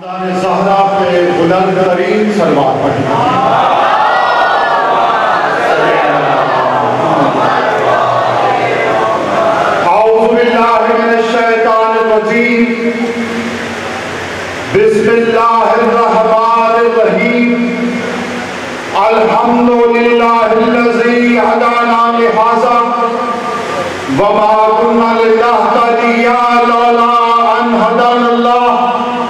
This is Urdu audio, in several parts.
زہرا پہ بلند ترین سلوات پڑھیں۔ اعوذ باللہ من الشیطان الرجیم، بسم اللہ الرحمن الرحیم، الحمدللہ الذی ہدانا لہذا وما كنا لنهتدي لولا ان هدانا الله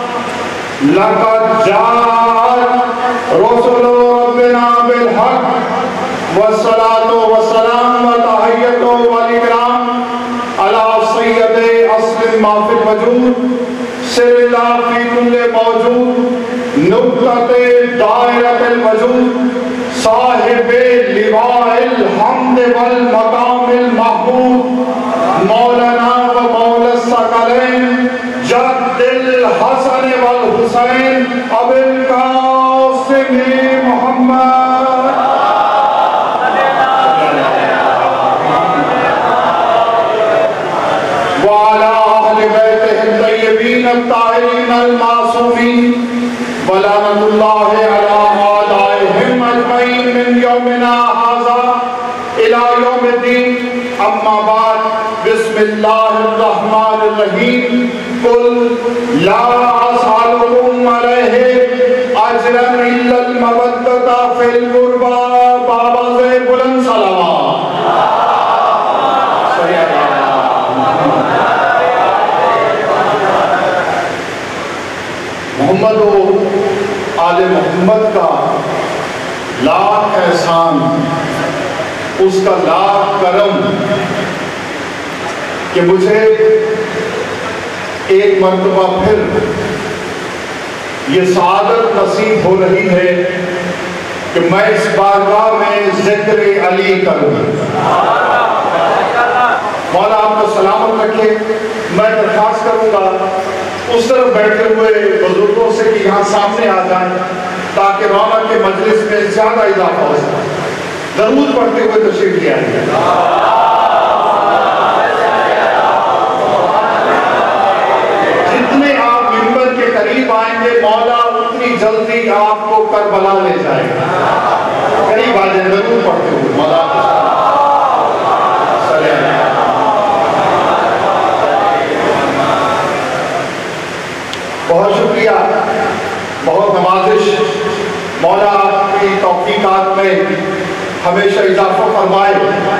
لقد جاءت رسل ربنا بالحق والصلاة والسلام وتحية والإكرام على سيد أصل ما في الوجود سر الله في كل موجود نقطة دائرة الوجود صاحب لواء الحمد والمقام المحمود مولانا و مولا الثقلین جد الحسن والحسین ابو القاسم محمد وعلى اہل بیتہ الطیبین الطاہرین المعصومین ولعنۃ اللہ علی اعدائہم اجمعین من یومنا ھذا الی یوم الدین، اما بعد، بسم اللہ الرحمن الرحیم، قل لا اسألکم علیہ اجرا الا المودۃ فی القربى، بابا سے بلند صلوات۔ محمد و آل محمد کا لاکھ احسان، اس کا لاکھ کرم کہ مجھے ایک مرتبہ پھر یہ سعادت نصیب ہو رہی ہے کہ میں اس بارگاہ میں ذکر علی کروں۔ مولا آپ کو سلامت رکھے۔ میں درخواست کروں گا اس طرف بیٹھے ہوئے بزرگوں سے کہ یہاں سامنے آ جائیں تاکہ رونق کے مجلس میں زیادہ اضافہ ہو سکے۔ درود پڑھتے ہوئے تشریف لے آئیے۔ جتنے آپ منبر کے قریب آئیں گے مولا اتنی جلدی آپ کو کربلا لے جائے گا۔ قریب آ جائیں، درود پڑھتے ہوئے مولا بہت شکریہ، بہت نوازش۔ مولا آپ کی توفیقات میں ہمیشہ اضافہ فرمائے۔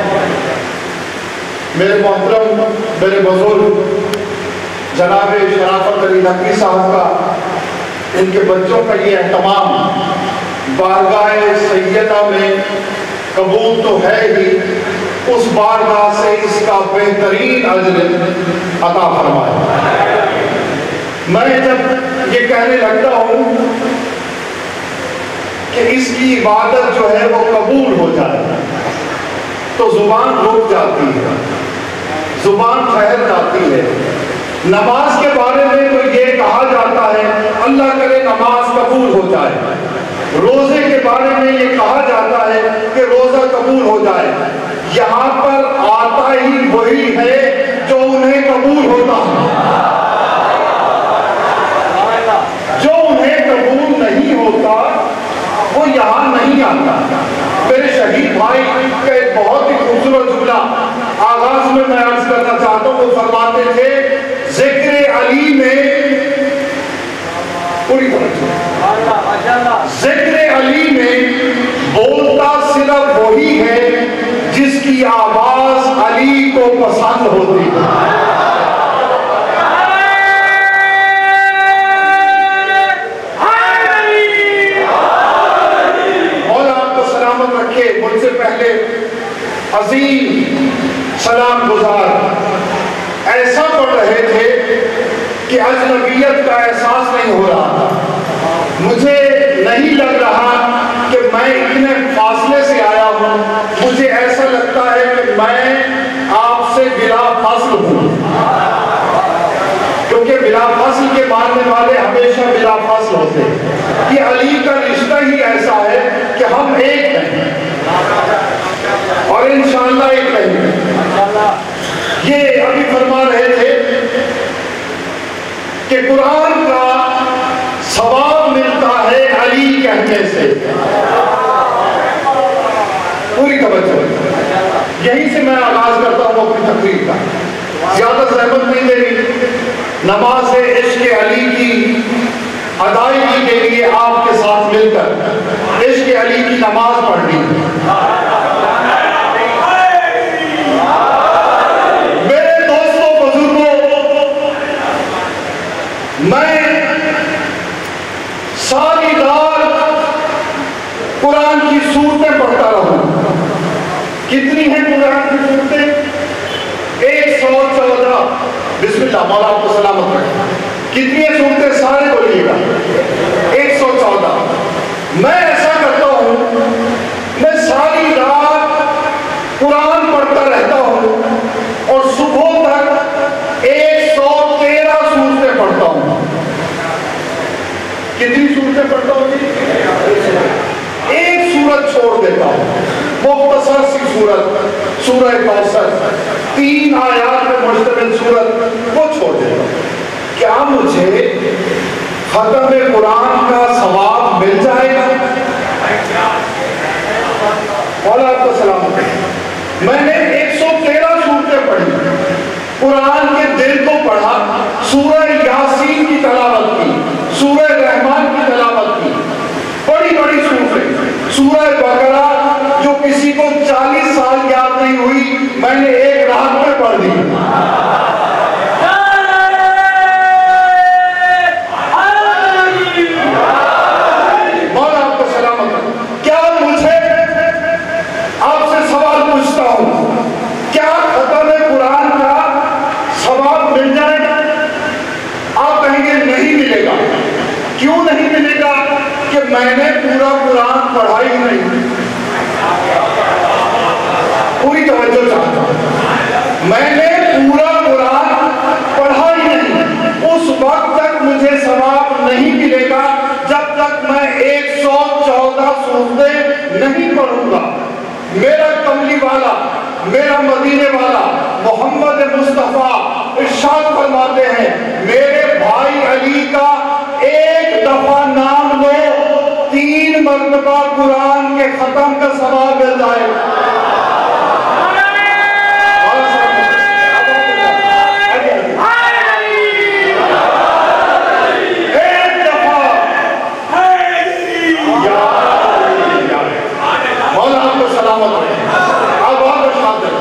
میرے محترم، میرے بزرگ جناب شرافت علی نقوی صاحب کا، ان کے بچوں کا یہ اہتمام بارگاہ سیدہ میں قبول تو ہے ہی، اس بارگاہ سے اس کا بہترین اجر عطا فرمائے۔ میں جب یہ کہنے لگتا ہوں کہ اس کی عبادت جو ہے وہ قبول ہو جائے تو زبان رک جاتی ہے، زبان ٹھہر جاتی ہے۔ نماز کے بارے میں تو یہ کہا جاتا ہے اللہ کرے نماز قبول ہو جائے، روزے کے بارے میں یہ کہا جاتا ہے کہ روزہ قبول ہو جائے۔ یہاں پر آتا ہی وہی ہے جو انہیں قبول ہوتا ہے، جو انہیں قبول نہیں ہوتا وہ یہاں نہیں آتا۔ میرے شہید بھائی کا ایک بہت ہی خوبصورت جملہ آغاز میں عرض کرنا چاہتا ہوں۔ وہ فرماتے تھے ذکر علی میں پوری ذکر علی میں بولتا صرف وہی ہے جس کی آواز علی کو پسند ہوتی ہے۔ مجھ سے پہلے عظیم سلام گزار ایسا پڑھ رہے تھے کہ اجنبیت کا احساس نہیں ہو رہا تھا۔ مجھے نہیں لگ رہا کہ میں اتنے فاصلے سے آیا ہوں، مجھے ایسا لگتا ہے کہ میں آپ سے بلا فاصل ہوں، کیونکہ بلا فاصل کے ماننے والے ہمیشہ بلا فاصل ہوتے ہیں۔ یہ علی کا رشتہ ہی ایسا ہے کہ ہم ایک ہیں اور انشاءاللہ ایک رہیں گے۔ یہ ابھی فرما رہے تھے کہ قرآن کا مدینے سے. پوری توجہ. یہیں سے میں آغاز کرتا ہوں اپنی تقریر کا. زیادہ زحمت نہیں دینی. نماز عشق علی کی ادائیگی کے لیے آپ کے ساتھ مل کر عشق علی کی نماز پڑھنی. میرے دوستوں بزرگوں، میں ساری رات قرآن کی سورتیں پڑھتا رہوں. کتنی ہیں قرآن کی سورتیں؟ 114. بسم اللہ، مولا آپ کو سلامت رکھے. کتنی ہیں سورتیں؟ سارے بولیے گا. 114. میں ایسا کرتا ہوں، میں ساری رات قرآن پڑھتا رہتا ہوں اور صبح تک 113 سورتیں پڑھتا ہوں. کتنی سورتیں پڑھتا ہوں جی؟ ایک سورت چھوڑ دیتا ہوں. مختصر سی سورت، سورہ کوثر، 3 آیات پر مشتمل سورت، وہ چھوڑ دیتا ہوں. کیا مجھے ختم قرآن کا ثواب مل جائے گا؟ مولا آپ کو سلام. میں نے 113 سورتیں پڑھی، قرآن کے دل کو پڑھا، سورہ یاسین کی تلاوت کی، سورہ رحمان کی تلاوت کی، بڑی بڑی سورتیں. سورہ بقرہ جو کسی کو 40 سال یاد نہیں ہوئی، میں نے ایک رات میں پڑھ دی. کیوں نہیں ملے گا؟ کہ میں نے پورا قرآن پڑھا ہی نہیں. پوری توجہ چاہتا ہوں. میں نے پورا قرآن پڑھا ہی نہیں. اس وقت تک مجھے ثواب نہیں ملے گا جب تک میں 114 سورتیں نہیں پڑھوں گا. میرا کملی والا، میرا مدینے والا محمد مصطفیٰ ارشاد فرماتے ہیں، میرے بھائی علی کا ایک دفعہ نام لو، 3 مرتبہ قرآن کے ختم کا ثواب مل جائے. ایک دفعہ. مولا آپ کو سلامت رہے. اب آپ شادر.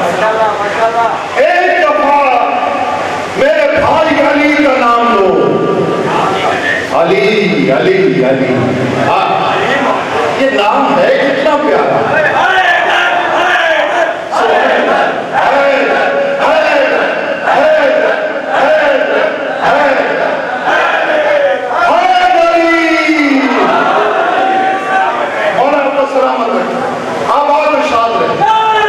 ایک دفعہ میرے بھائی علی کا نام لو. علی علی علی. یہ نام ہے کتنا پیارا. اور آپ کو سلامت رکھیں. آپ اور شاد رہیں.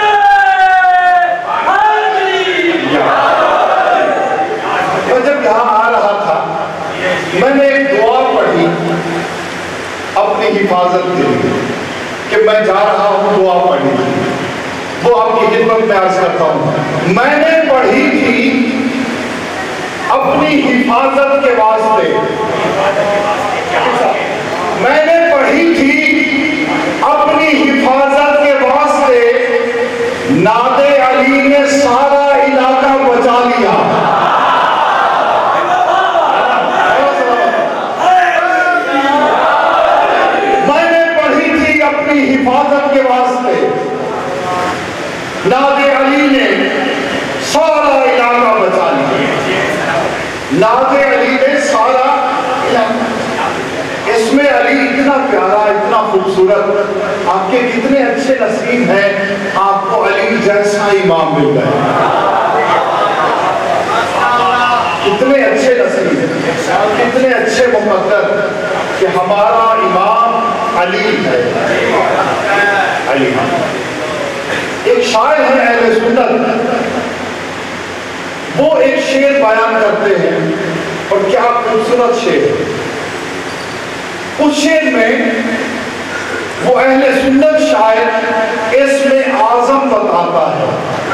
میں جب یہاں آ رہا تھا، میں نے ایک دعا پڑھی اپنی حفاظت کے لیے کہ میں جا رہا ہوں. دعا پڑھی، وہ آپ کی خدمت میں عرض کرتا ہوں. میں نے پڑھی تھی اپنی حفاظت کے واسطے. میں نے پڑھی تھی اپنی حفاظت کے واسطے. ناد علی نے سارا علاقہ بچا لیا. حفاظت کے واسطے ناد علی نے سارا علاقہ بچا لیا. ناد علی نے سارا علاقہ. اس میں علی اتنا پیارا، اتنا خوبصورت. آپ کے کتنے اچھے نصیب ہیں، آپ کو علی جیسا امام مل گئے. کتنے اچھے نصیب، کتنے اچھے مقدر کہ ہمارا امام علی ہے. علی. ایک شاعر ہے اہل سنت، وہ ایک شعر بیان کرتے ہیں اور کیا خوبصورت شعر. اس شعر میں وہ اہل سنت شاعر اسم اعظم بتاتا ہے.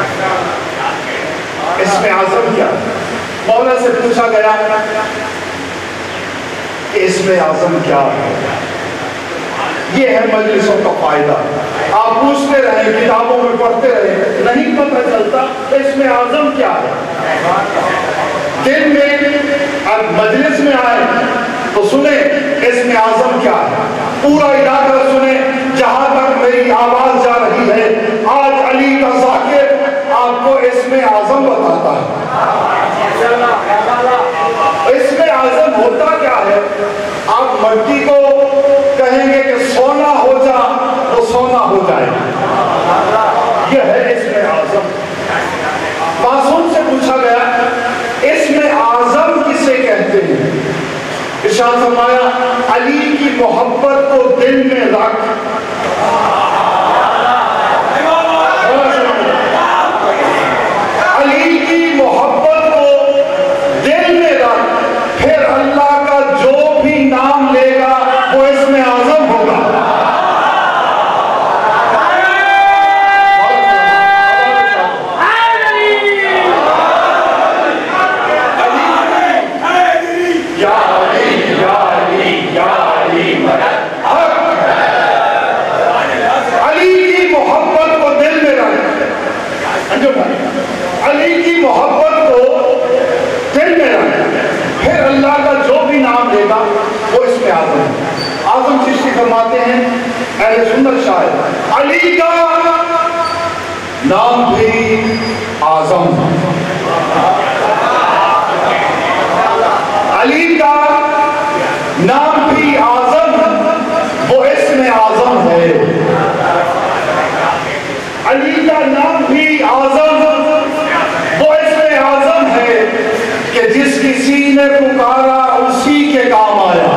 اسم اعظم کیا؟ مولا سے پوچھا گیا کہ اسم اعظم کیا ہے؟ یہ ہے مجلسوں کا فائدہ. آپ پوچھتے رہیں, کتابوں میں پڑھتے رہیں, نہیں پتہ چلتا اسم اعظم کیا ہے. دن میں اب مجلس میں آئے تو سنیں اسم اعظم کیا ہے, پورا علاقہ سنیں جہاں تک میری آواز جا رہی ہے. آج علی کا ذاکر آپ کو اسم اعظم بتاتا ہے. اسم اعظم ہوتا کیا ہے؟ آپ مٹی کو کہیں گے کہ سونا ہو جا, وہ سونا ہو جائے. یہ ہے اسم اعظم. معصوم سے پوچھا گیا اسم اعظم کسے کہتے ہیں؟ ارشاد فرمایا علی کی محبت کو دل میں رکھ. علی کی محبت کو دل میں رکھ, پھر اللہ کا جو بھی نام لے گا وہ اسم اعظم ہوگا. علی کی محبت کو دل میں رکھ, پھر اللہ کا جو بھی نام لے گا وہ اس میں اعظم ہے. اعظم چشتی فرماتے ہیں اہل سنت شاعر, علی کا نام بھی اعظم, علی کا نام بھی اعظم, وہ اسم اعظم ہے. علی کا نام بھی اعظم, وہ اسم اعظم ہے کہ جس کسی نے پکارا اسی کے کام آیا.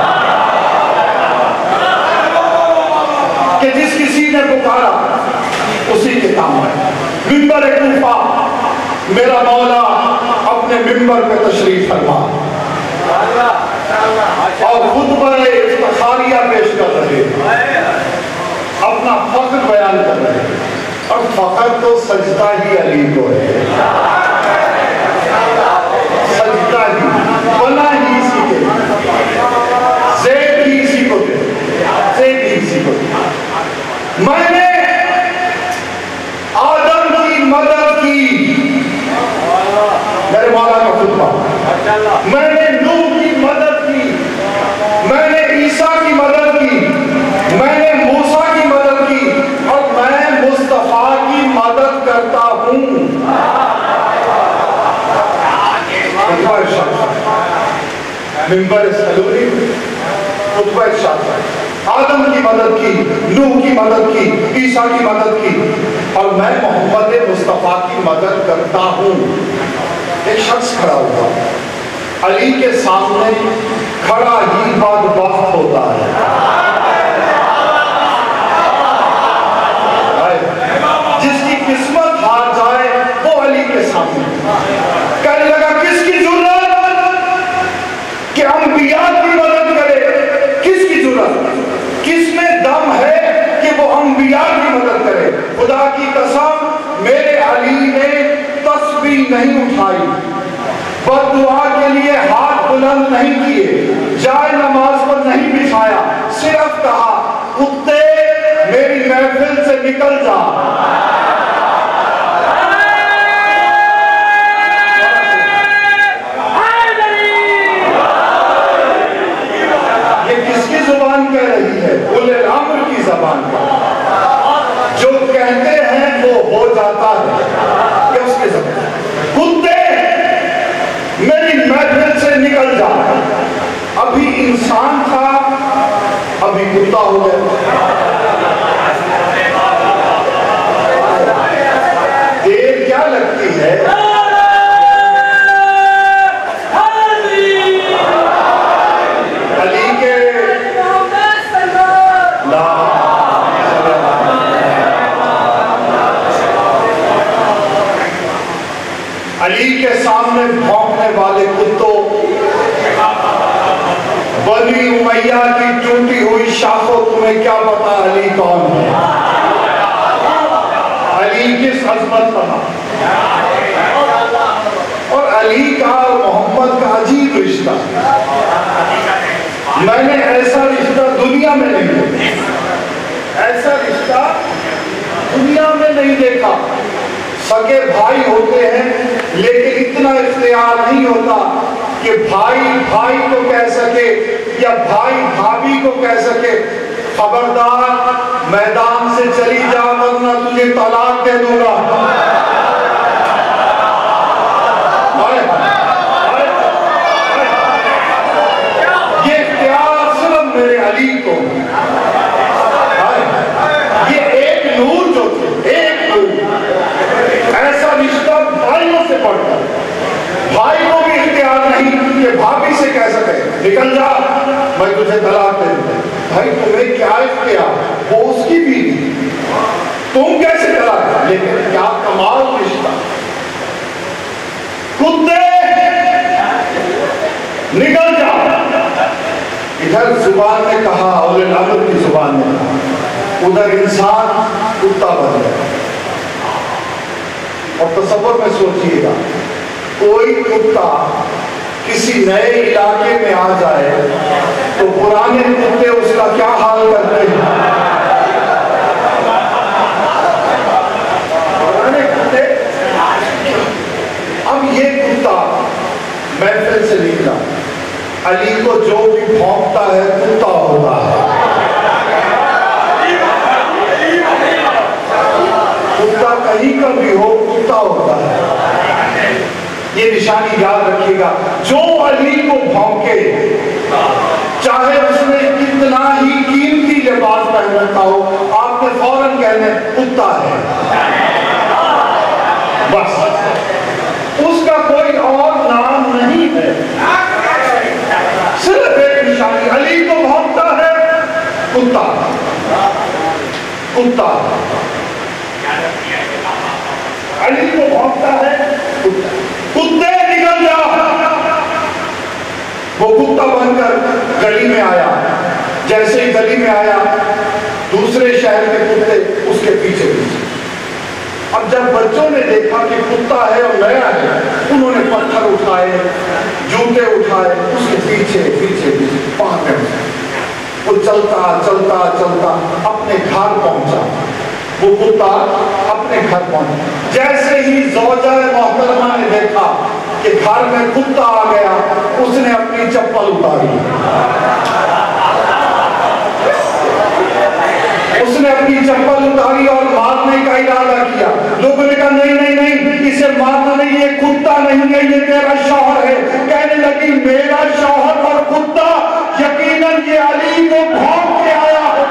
کہ جس کسی نے پکارا اسی کے کام آیا. منبر کوفہ میرا مولا اپنے منبر پہ تشریف فرما اور خطبہ افتخاریہ پیش کر رہے, اپنا فخر بیان کر رہے, اور فخر تو سجدہ ہی علی کو ہے. سجدہ ہی, بنا ہی اسی کے, زیب ہی اسی کو دے, زیب ہی اسی کو دے. میں نے آدم کی مدد کی, میرے مولا کا خطبہ, میں نے نوح کی مدد کی, میں نے عیسیٰ کی مدد کی, میں نے موسیٰ کی مدد کی, اور میں مصطفیٰ کی مدد کرتا ہوں. منبر سلوری خطبہ ارشاد, آدم کی مدد کی, نوح کی مدد کی, عیسیٰ کی مدد کی, اور میں محمد مصطفیٰ کی مدد کرتا ہوں. ایک شخص کھڑا ہوا, علی کے سامنے کھڑا ہی بدبخت ہوتا ہے. جس کی قسمت ہار جائے وہ علی کے سامنے کہنے لگا کس کی ضرورت کہ انبیاء کی مدد کرے, کس کی ضرورت, کس میں دم ہے کہ وہ انبیاء کی مدد کرے. خدا کی قسم میرے علی نے تسبیح نہیں اٹھائی, بددعا کے لیے ہاتھ بلند نہیں کیے, جائے نماز پر نہیں بچھایا, صرف کہا کتے میری محفل سے نکل جا. یہ کس کی زبان کہہ رہی ہے؟ اولے الامر کی زبان کا. جو کہتے ہیں وہ ہو جاتا ہے, یہ اس کی زبان. کتے میری محفل سے نکل جا. ابھی انسان تھا, ابھی کتا ہو گیا. دیر کیا لگتی ہے, علی کے علی کے سامنے بھونکنے والے کتوں, بنی امیہ کی ٹوٹی ہوئی شاخوں, تمہیں کیا پتا علی کون ہے, علی کس عظمت کا. اور علی کا اور محمد کا عجیب رشتہ, میں نے ایسا رشتہ دنیا دنیا میں نہیں دیکھا، ایسا رشتہ دنیا میں نہیں دیکھا۔ سگے بھائی ہوتے ہیں لیکن اتنا اختیار نہیں ہوتا کہ بھائی بھائی کو کہہ سکے یا بھائی بھابھی کو کہہ سکے خبردار میدان سے چلی جا ورنہ تجھے طلاق دے دوں گا۔ یہ اختیار صرف میرے علی کو، یہ ایک نور جو تھے، ایک نور، ایسا رشتہ بھائیوں سے بڑھ کر بھائی کو بھی اختیار نہیں کہ بھابھی سے کہہ سکے نکل جا میں تجھے طلاق دے دوں۔ بھائی تمہیں کیا اختیار، وہ اس کی بیوی، تم کیسے طلاق؟ لیکن کیا کمال رشتہ۔ کتے نکل جا، ادھر زبان نے کہا، اولِ الامر کی زبان نے کہا، ادھر انسان کتا بن گیا۔ اور تصور میں سوچئے گا کوئی کتا کسی نئے علاقے میں آ جائے تو پرانے کتے اس کا کیا حال کرتے ہیں؟ پرانے کتے، اب یہ کتا محفل سے نکلا، علی کو جو بھی بھونکتا ہے کتا ہوتا ہے۔ کتا کہیں کا بھی ہو کتا ہوتا ہے۔ یہ نشانی یاد رکھیے گا، جو علی کو بھونکے چاہے اس نے کتنا ہی قیمتی لباس پہن رکھا ہو، آپ نے فوراً کہنے کتا ہے، بس اس کا کوئی اور نام نہیں ہے، صرف ایک نشانی، علی کو بھونکتا ہے کتا، کتا، علی کو بھونکتا ہے کتا، کتے نکل جا۔ وہ کتا بن کر گلی میں آیا، جیسے ہی گلی میں آیا دوسرے شہر کے کتے اس کے پیچھے پیچھے۔ اب جب بچوں نے دیکھا کہ کتا ہے اور نیا ہے، انہوں نے پتھر اٹھائے، جوتے اٹھائے، اس کے پیچھے پیچھے پیچھے پاتے ہیں۔ وہ چلتا چلتا چلتا اپنے گھر پہنچا، وہ کتا اپنے گھر پہنچا۔ جیسے ہی زوجہ محترمہ نے دیکھا کہ گھر میں کتا آ گیا، اس نے اپنی چپل اتاری، اس نے اپنی چپل اتاری اور مارنے کا ارادہ کیا۔ لوگوں نے کہا نہیں نہیں نہیں، اسے مارنا نہیں، یہ کتا نہیں ہے، یہ میرا شوہر ہے۔ کہنے لگی میرا شوہر اور کتا، یقیناً یہ علی کو بھونک کے آیا ہے۔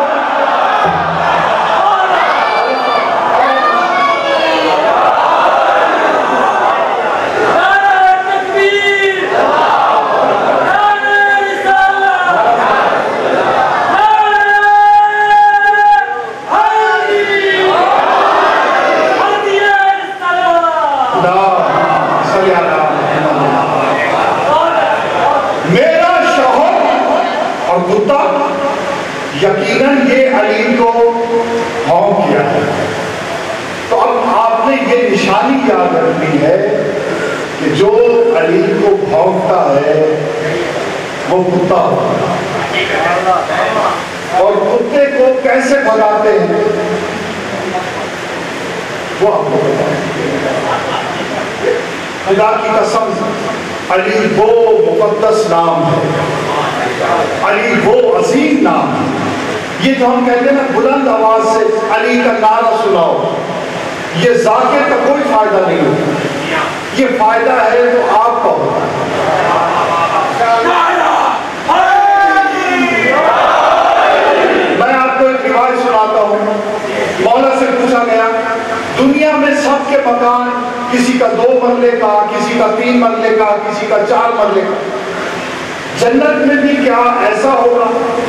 یقیناً یہ علی کو بھونک کیا ہے۔ تو اب آپ نے یہ نشانی یاد رکھنی ہے کہ جو علی کو بھونکتا ہے وہ کتا ہوتا ہے، اور کتے کو کیسے بھگاتے ہیں وہ آپ کو پتا ہے۔ خدا کی قسم، علی وہ مقدس نام ہے، علی وہ عظیم نام ہے۔ یہ جو ہم کہتے ہیں نا بلند آواز سے علی کا نعرہ سناؤ، یہ ذاکر کا کوئی فائدہ نہیں ہوتا، یہ فائدہ ہے تو آپ کا ہوتا ہے۔ میں آپ کو ایک روایت سناتا ہوں۔ مولا سے پوچھا گیا دنیا میں سب کے مکان کسی کا 2 مرلے کا، کسی کا 3 مرلے کا، کسی کا 4 مرلے کا، جنت میں بھی کیا ایسا ہوگا؟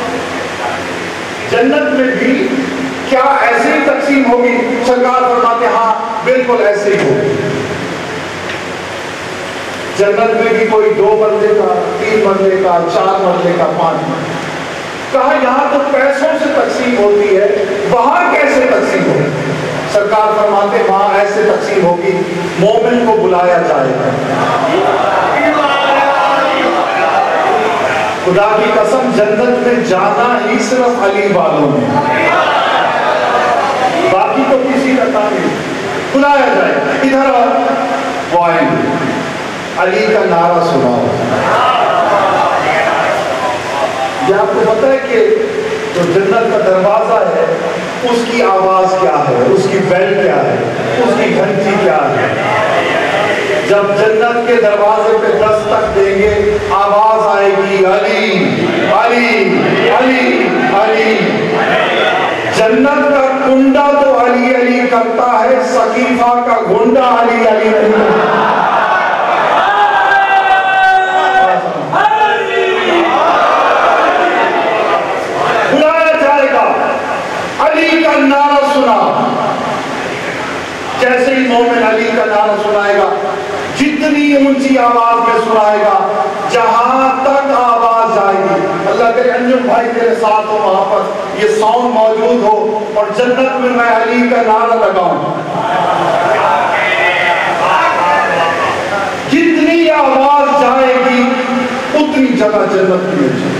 جنت میں بھی کیا ایسے ہی تقسیم ہوگی؟ سرکار فرماتے ہاں بالکل ایسے ہی ہوگی۔ جنت میں بھی کوئی 2 مرلے کا، 3 مرلے کا، 4 مرلے کا، 5 مرلے کا۔ کہا یہاں تو پیسوں سے تقسیم ہوتی ہے، وہاں کیسے تقسیم ہوگی؟ سرکار فرماتے وہاں ایسے تقسیم ہوگی، مومن کو بلایا جائے گا، خدا کی قسم جنت میں جانا ہی صرف علی والوں نے، باقی تو کسی کا کام نہیں. بلایا جائے ادھر وہ آئیں گے، علی کا نعرہ سناؤ. یہ آپ کو پتہ ہے کہ جو جنت کا دروازہ ہے اس کی آواز کیا ہے، اس کی بیل کیا ہے، اس کی گھنٹی کیا ہے؟ جب جنت کے دروازے پہ دستک دیں گے آواز آئے گی علی علی علی علی. جنت کا کنڈا تو علی علی کرتا ہے، سقیفہ کا گنڈا علی علی کرتا ہے. بلایا جائے گا، علی کا نعرہ سنا. جیسے ہی مومن علی کا نعرہ سنائے گا، جتنی اونچی آواز میں سنائے گا، جہاں تک آواز جائے گی. اللہ کرے انجم بھائی تیرے ساتھ ہو، وہاں پر یہ ساؤنڈ موجود ہو اور جنت میں میں علی کا نعرہ لگاؤں. جتنی آواز جائے گی اتنی جگہ جنت میں مل جائے.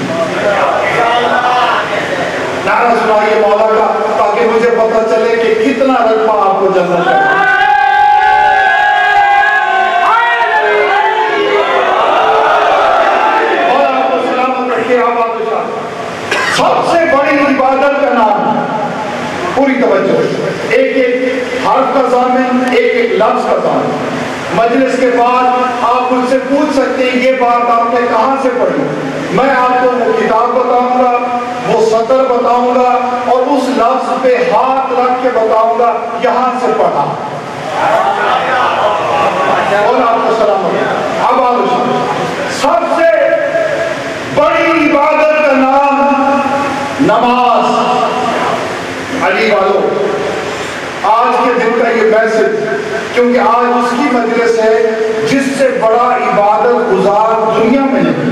نعرہ سنائیے مولا کا، تاکہ مجھے پتہ چلے کہ کتنا رقبہ آپ کو جنت ہے. سب سے بڑی عبادت کا نام، پوری توجہ، ایک ایک حرف کا ضامن، ایک ایک لفظ کا ضامن. مجلس کے بعد آپ مجھ سے پوچھ سکتے ہیں یہ بات آپ نے کہاں سے پڑھی. میں آپ کو وہ کتاب بتاؤں گا، وہ سطر بتاؤں گا اور اس لفظ پہ ہاتھ رکھ کے بتاؤں گا یہاں سے پڑھا. اور آپ کو سلام علیکم. اب آپ سب سے بڑی عبادت کا نام نماز. علی والوں، آج کے دن کا یہ میسج، کیونکہ آج اس کی مجلس ہے جس سے بڑا عبادت گزار دنیا میں نہیں،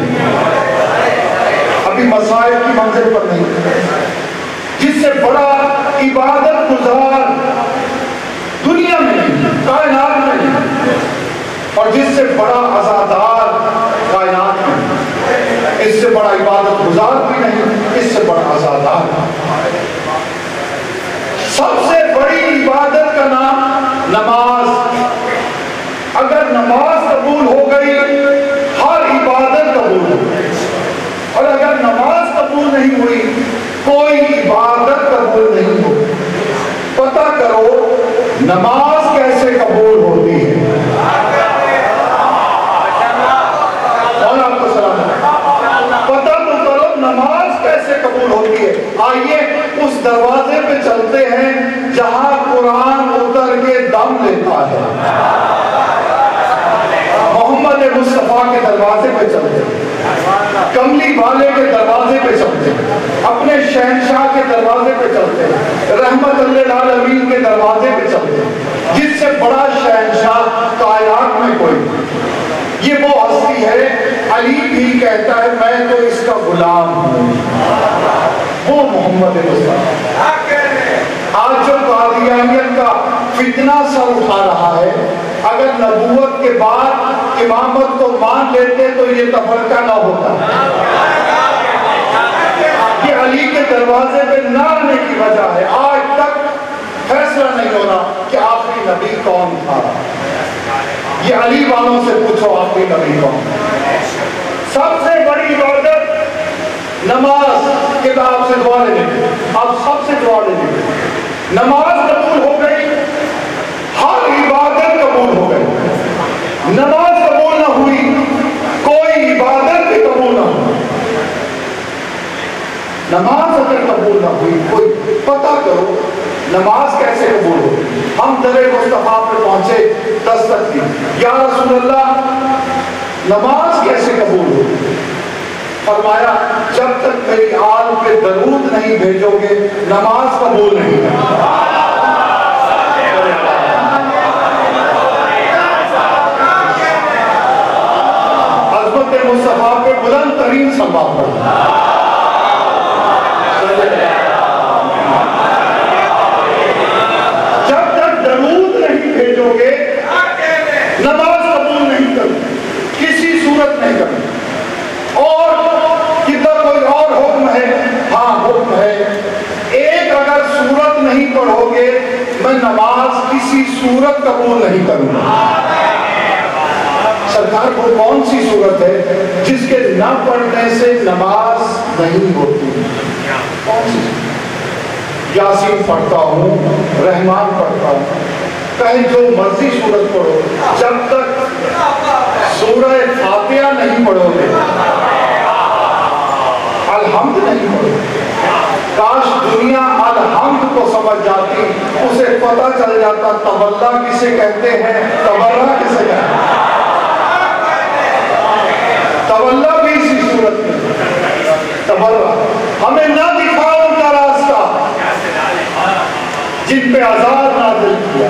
ابھی مسائل کی منزل پر نہیں، جس سے بڑا عبادت گزار دنیا میں نہیں، کائنات میں نہیں، اور جس سے بڑا عزادار کائنات میں نہیں. اس سے بڑا عبادت گزار بھی نہیں، اس سے بڑا عزادار. سب سے بڑی عبادت کا نام نماز. اگر نماز قبول ہو گئی ہر عبادت قبول ہو گئی، اور اگر نماز قبول نہیں ہوئی کوئی عبادت قبول نہیں ہوگی. پتہ کرو نماز کیسے قبول ہوتی ہے. اور آپ کو سلام، پتہ تو کرو نماز کیسے قبول ہوتی ہے. آئیے اس دروازے پہ چلتے ہیں جہاں قرآن اتر کے دم لیتا ہے. محمد مصطفیٰ کے دروازے پہ چلتے ہیں، کملی والے کے دروازے پہ چلتے ہیں، اپنے شہنشاہ کے دروازے پہ چلتے ہیں، رحمت للعالمین کے دروازے پہ چلتے ہیں، جس سے بڑا شہنشاہ کائنات میں کوئی نہیں. یہ وہ ہستی ہے، علی بھی کہتا ہے میں تو اس کا غلام ہوں، وہ محمد مصطفیٰ. آج جو قادیانیت کا فتنہ سر اٹھا رہا ہے، اگر نبوت کے بعد امامت کو مان لیتے تو یہ تفرقہ نہ ہوتا. یہ علی کے دروازے پہ نہ آنے کی وجہ ہے. آج تک فیصلہ نہیں ہو رہا کہ آخری نبی کون تھا. یہ علی والوں سے پوچھو آخری نبی کون. سب سے بڑی عبادت نماز. کتاب سے دعا لینے، آپ سب سے دعا لینے. نماز قبول ہو گئی، ہر عبادت قبول ہو گئی. نماز قبول نہ ہوئی کوئی عبادت بھی قبول نہ ہوئی. نماز اگر قبول نہ ہوئی کوئی، پتہ کرو نماز کیسے قبول ہوئی. ہم در مصطفیٰ پہ پہنچے، دستک دی، یا رسول اللہ نماز کیسے قبول ہوئی. فرمایا جب تک میری آل پہ درود نہیں بھیجو گے نماز قبول نہیں ہے. عظمت مصطفیٰ پہ بلند ترین سلوات پڑھو. جب تک درود نہیں بھیجو گے نماز قبول نہیں کرو، کسی صورت نہیں کرو. اور پڑھو گے میں نماز کسی صورت قبول نہیں کروں گا۔ سرکار وہ کون سی صورت ہے جس کے نہ پڑھنے سے نماز نہیں ہوتی؟ کون سی؟ یاسین پڑھتا ہوں، رحمان پڑھتا ہوں، کہیں جو مرضی صورت پڑھو، جب تک سورہ فاتحہ نہیں پڑھو گے، الحمد نہیں پڑھو گے۔ کاش دنیا الحمد کو سمجھ جاتی، اسے پتہ چل جاتا تولا کسے کہتے ہیں، تبرہ کسے کہتے ہیں۔ تولا بھی اسی صورت میں، تبرہ۔ ہمیں نہ دکھاؤ ان کا راستہ جن پہ عذاب نازل کیا،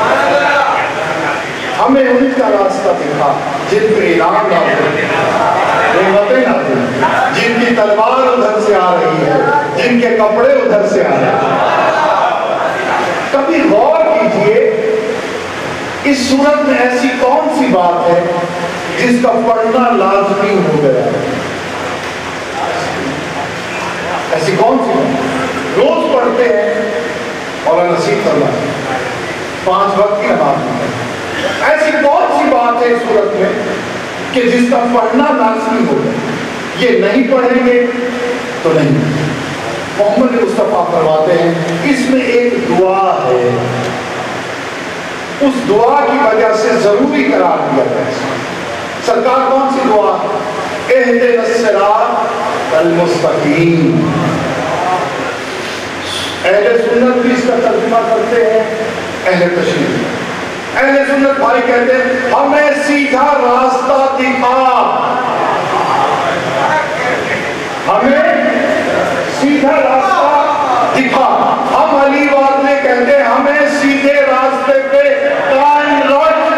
ہمیں ان کا راستہ دکھا جن پہ انعام نازل کیا، نعمتیں نازل، جن کی تلوار ادھر سے آ رہی ہے، جن کے کپڑے ادھر سے آ رہے ہیں۔ کبھی غور کیجئے اس صورت میں ایسی کون سی بات ہے جس کا پڑھنا لازمی ہو گیا ہے؟ ایسی کون سی بات؟ روز پڑھتے ہیں مولانا نصیب صلی اللہ علیہ وسلم 5 وقت کی نماز میں، ایسی کون سی بات ہے اس صورت میں کہ جس کا پڑھنا لازمی ہو گیا؟ یہ نہیں پڑھیں گے تو نہیں۔ محمد مصطفیٰ فرماتے ہیں اس میں ایک دعا ہے، اس دعا کی وجہ سے ضروری قرار دیا گیا ہے۔ سرکار کون سی دعا؟ اہدنا الصراط المستقیم۔ اہل سنت بھی اس کا ترجمہ کرتے ہیں، اہل تشریع۔ اہل سنت بھائی کہتے ہیں ہمیں سیدھا راستہ دکھا، ہمیں سیدھا راستہ دکھا۔ ہم علی والے کہتے ہیں ہمیں سیدھے راستے پہ قائم رکھ،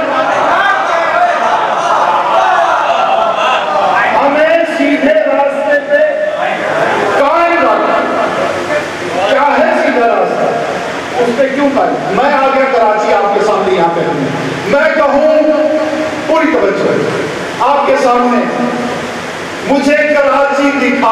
ہمیں سیدھے راستے پہ قائم رکھ۔ کیا ہے سیدھا راستہ؟ اس پہ کیوں قائم؟ میں آ گیا کراچی آپ کے سامنے یہاں پہ، میں کہوں پوری توجہ آپ کے سامنے مجھے کراچی دکھا،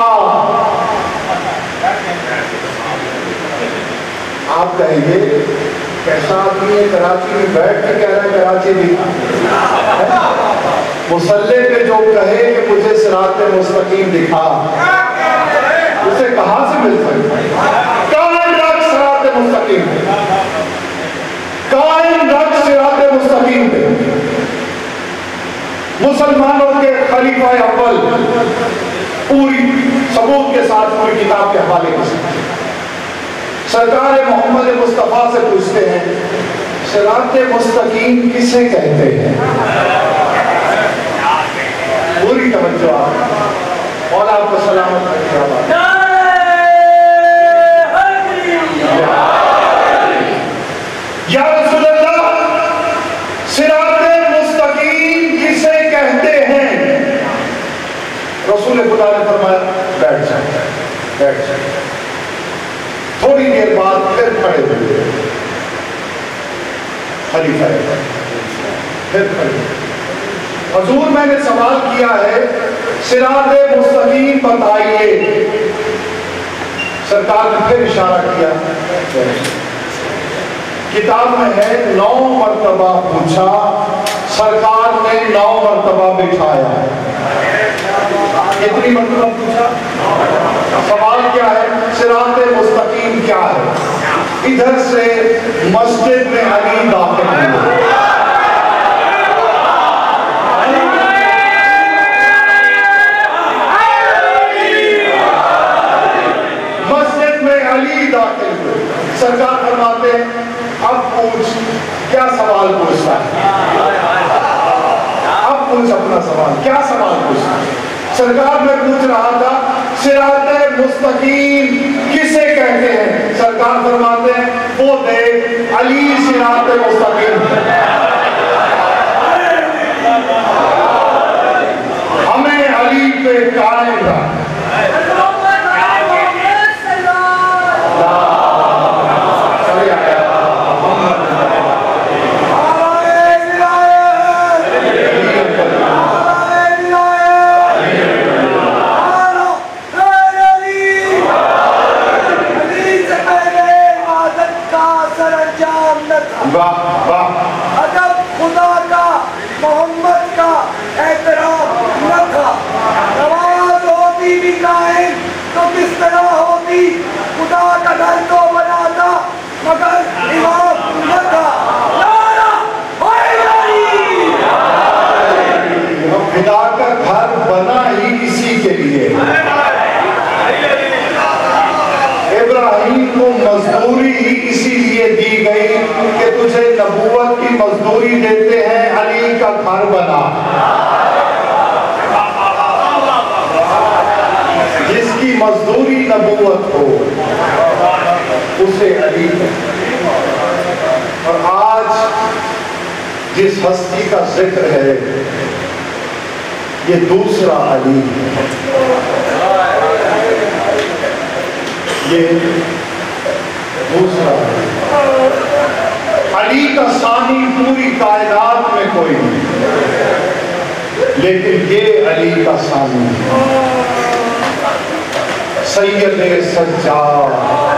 آپ کہیں گے کیسا آدمی ہے کراچی میں بیٹھ کے کہہ رہا ہے کراچی دکھا؟ مسلح پہ جو کہے کہ مجھے صراط مستقیم دکھا، اسے کہاں سے مل سکتا؟ قائم رکھ صراط مستقیم پہ، قائم رکھ صراط مستقیم پہ۔ مسلمانوں کے خلیفہ اول پوری ثبوت کے ساتھ پوری کتاب کے حوالے کے ساتھ سرکار محمد مصطفیٰ سے پوچھتے ہیں صراط مستقیم کسے کہتے ہیں؟ پوری توجہ آپ مولا آپ کو سلامت رکھے۔ یا رسول اللہ صراط مستقیم کسے کہتے ہیں؟ رسول خدا نے فرمایا بیٹھ جائے، بیٹھ جائے۔ تھوڑی دیر بعد پھر کھڑے ہوئے خلیفہ، پھر کھڑے ہوئے۔ حضور میں نے سوال کیا ہے صراط مستقیم بتائیے۔ سرکار نے پھر اشارہ کیا، کتاب میں ہے 9 مرتبہ پوچھا، سرکار نے 9 مرتبہ بٹھایا۔ کتنی مرتبہ پوچھا؟ سوال کیا ہے؟ صراط مستقیم کیا ہے؟ ادھر سے مسجد میں علی داخل ہوئے، مسجد میں علی داخل ہوئے۔ سرکار فرماتے ہیں اب پوچھ کیا سوال پوچھتا ہے، اب پوچھ اپنا سوال، کیا سوال پوچھتا ہے؟ سرکار میں پوچھ رہا تھا صراط مستقیم کسے کہتے ہیں؟ سرکار فرماتے ہیں وہ دیکھ علی صراط مستقیم، ہمیں علی پہ قائم رکھ۔ کا واہ واہ، اگر خدا کا محمد کا احترام نہ تھا، نماز ہوتی بھی قائم تو کس طرح ہوتی؟ خدا کا گھر تو بنا تھا مگر امام نہ تھا۔ نعرہ حیدری! خدا کا گھر بنا ہی اسی کے لیے۔ ابراہیم کو مزدوری ہی اسی لیے دی گئی کہ تجھے نبوت کی مزدوری دیتے ہیں، علی کا گھر بنا۔ جس کی مزدوری نبوت ہو اسے علی۔ اور آج جس ہستی کا ذکر ہے یہ دوسرا علی ہے، یہ دوسرا علی کا ثانی پوری کائنات میں کوئی نہیں، لیکن یہ علی کا ثانی سید سجاد۔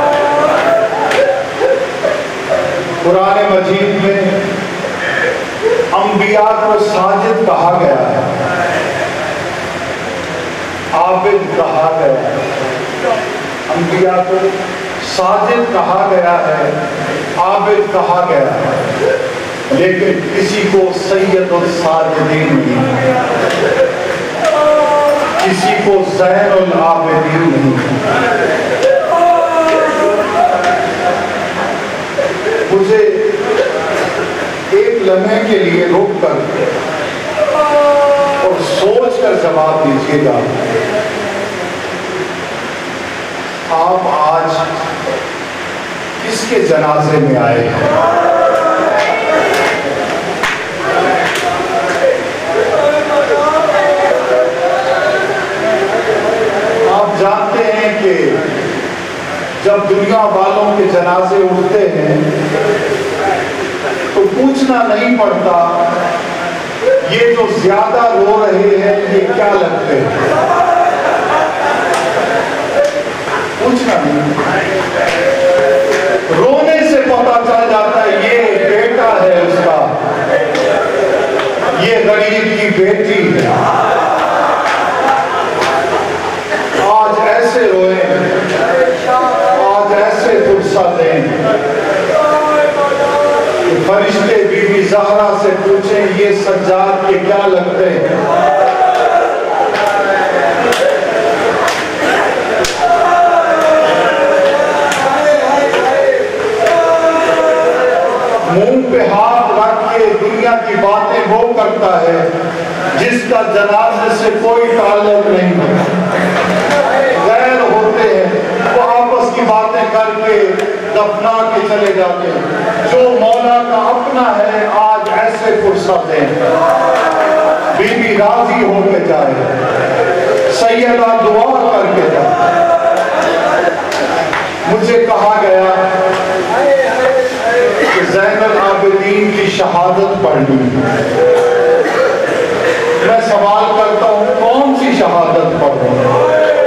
قرآن مجید میں انبیاء کو ساجد کہا گیا ہے، عابد کہا گیا ہے، انبیاء کو ساجد کہا گیا ہے، عابد کہا گیا ہے، لیکن کسی کو سید الساجدین نہیں، کسی کو زین العابدین نہیں۔ مجھے ایک لمحے کے لیے رک کر اور سوچ کر جواب دیجیے گا، آپ آج کس کے جنازے میں آئے ہیں؟ آپ جانتے ہیں کہ جب دنیا والوں کے جنازے اٹھتے ہیں تو پوچھنا نہیں پڑتا یہ جو زیادہ رو رہے ہیں یہ کیا لگتے ہیں، پوچھنا نہیں، رونے سے پتہ چل جاتا ہے یہ بیٹا ہے اس کا، یہ غریب کی بیٹی ہے۔ آج ایسے روئیں، آج ایسے فرصت دیں کہ فرشتے بی بی زہرا سے پوچھیں یہ سجاد کے کیا لگتے ہیں۔ منہ پہ ہاتھ رکھ کے دنیا کی باتیں وہ کرتا ہے جس کا جنازے سے کوئی تعلق نہیں، غیر ہوتے ہیں، وہ آپس کی باتیں کر کے دفنا کے چلے جاتے ہیں۔ جو مولا کا اپنا ہے آج ایسے فرصت دیں، بی بی راضی ہو کے جائے، سیدہ دعا کر کے جائے۔ مجھے کہا گیا کہ زین العابدین کی شہادت پڑھنی، میں سوال کرتا ہوں کون سی شہادت پڑھوں؟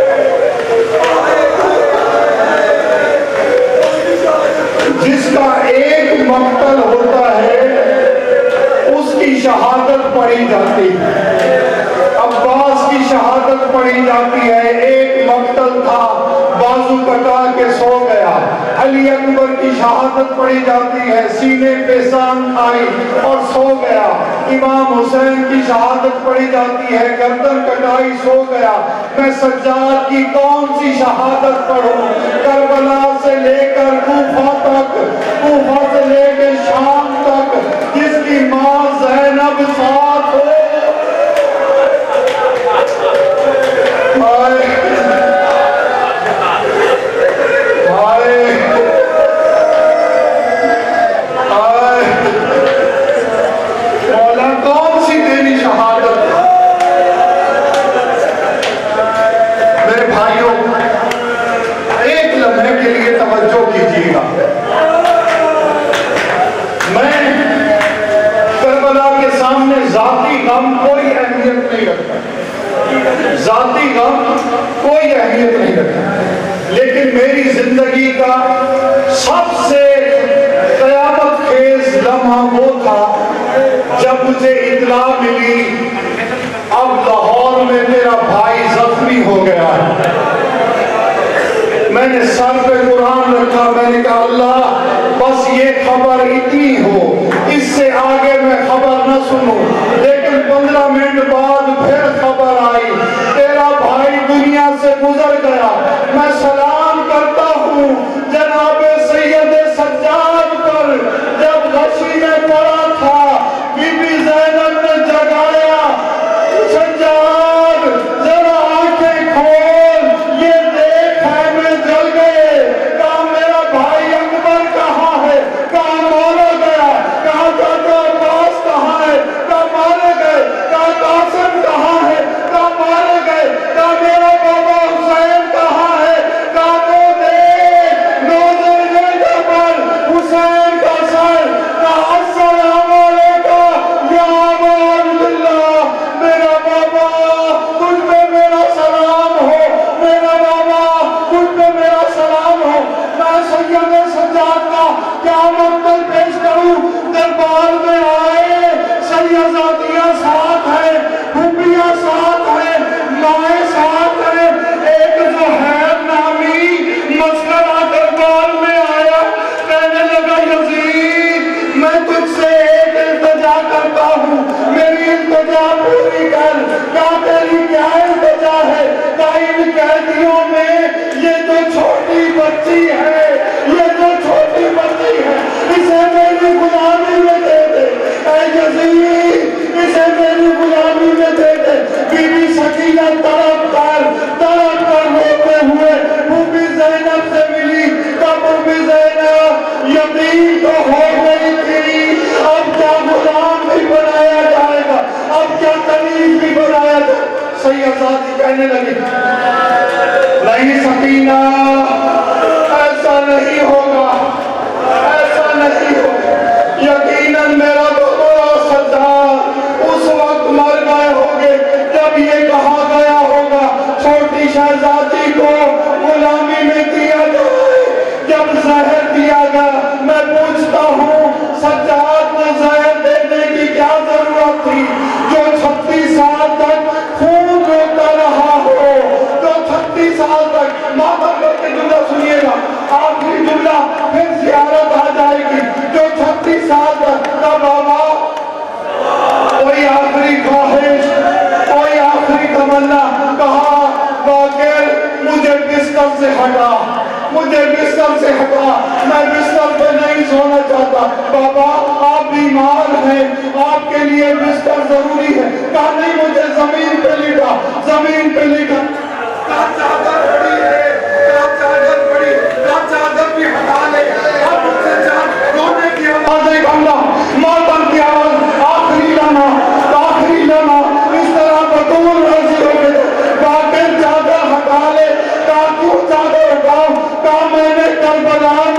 جس کا ایک مقتل ہوتا ہے اس کی شہادت پڑھی جاتی ہے، عباس کی شہادت پڑھی جاتی ہے، ایک مقتل تھا بازو کٹا کے سو گیا۔ علی اکبر کی شہادت پڑھی جاتی ہے، سینے پہ سان کھائی اور سو گیا۔ امام حسین کی شہادت پڑھی جاتی ہے، گردن کٹائی سو گیا۔ میں سجاد کی کون سی شہادت پڑھوں؟ کربلا سے لے کر کوفہ تک، کوفہ سے لے کے شام تک، جس کی ماں زینب ساتھ ہو۔ ذاتی غم کوئی اہمیت نہیں رکھتا، لیکن میری زندگی کا سب سے قیامت خیز اطلاع ملی اب لاہور میں تیرا بھائی زخمی ہو گیا ہے. میں نے سر پہ قرآن رکھا, میں نے کہا اللہ بس یہ خبر اتنی ہو, اس سے آگے میں خبر نہ سنوں. لیکن 15 منٹ بعد پھر خبر آئی تیرا بھائی دنیا سے گزر گیا. میں سلام کرتا ہوں جناب سید سجاد پر. جب غشی میں پڑا تھا بی بی زینب نے جگایا, سجاد ذرا آنکھیں کھول, یہ دیکھ خیمے جل گئے. کہا میرا بھائی اکبر کہاں ہے؟ کہا مارا گیا. کہا چاچا عباس کہاں ہے؟ کہا مارے گئے. کہا قاسم کہاں ہے؟ کہا مارے گئے. کہا میرا بابا حسین کہاں ہے؟ کہا وہ دیکھ نوزر نیزے پر حسین کا سر. کہا السلام علیکم یا ابا عبداللہ. میرا بابا تجھ پہ میرا سلام ہو, میرا بابا تجھ پہ میرا سلام ہو. میں سید سجاد کا کیا مقتل پیش کروں؟ دربار میں آئے, سیدزادیاں ساتھ ہیں, پھوپھیاں ساتھ ہیں, مائیں ساتھ ہیں. ایک زہیر نامی مسکرہ دربار میں آیا, کہنے لگا یزید میں تجھ سے ایک التجا کرتا ہوں, میری التجا پوری کر. کیا تیری کیا التجا ہے؟ کہا ان قیدیوں میں یہ جو چھوٹی بچی ہے, یہ جو چھوٹی بچی ہے, اسے میری غلامی میں دے دے. اے یزید اسے میری غلامی میں دے دے. بی بی سکینہ تڑپ کر روتے ہوئے بی زینب سے ملی. تب بی زینب یتیم تو ہو گئی تھی, اب کیا غلام بھی بنایا جائے گا, اب کیا کنیز بھی بنایا جائے گا. سیدزادی کہنے لگی نہیں سکینہ ایسا نہیں ہوگا, ایسا نہیں ہوگا. یقیناً میرا بابا سجاد اس وقت مر گئے ہوگے جب یہ کہا گیا ہوگا چھوٹی شہزادی کو غلامی میں دیا جائے. جب زہر دیا گیا, میں پوچھتا ہوں سجاد کو زہر دینے کی کیا ضرورت تھی؟ جو 36 سال تک خون روتا رہا ہو, جو 36 سال تک ماتم کر کے جملہ سنیے گا, آخری جملہ پھر زیارت آ جائے گی. جو 36 سال تک کا بابا کوئی آخری خواہش, کوئی آخری تمنا. کہا باقر مجھے بستر سے ہٹا, مجھے بستر سے ہٹا, میں بستر پہ نہیں سونا چاہتا. بابا آپ بیمار ہیں, آپ کے لیے بستر ضروری ہے. کہا نہیں مجھے زمین پہ لٹا, زمین پہ لٹا. کہا چادر پڑی ہے, کہا چادر پڑی, کہا چادر بھی ہٹا لے. اب مجھ سے چادر رونے کی آواز ایک حملہ, ماتم کی آواز, آخری لمحہ, آخری لمحہ. اس طرح بطول راضی ہو گئے. باقر چادر ہٹا لے. کہا کیوں چادر ہٹاؤں؟ کہا میں نے کربلا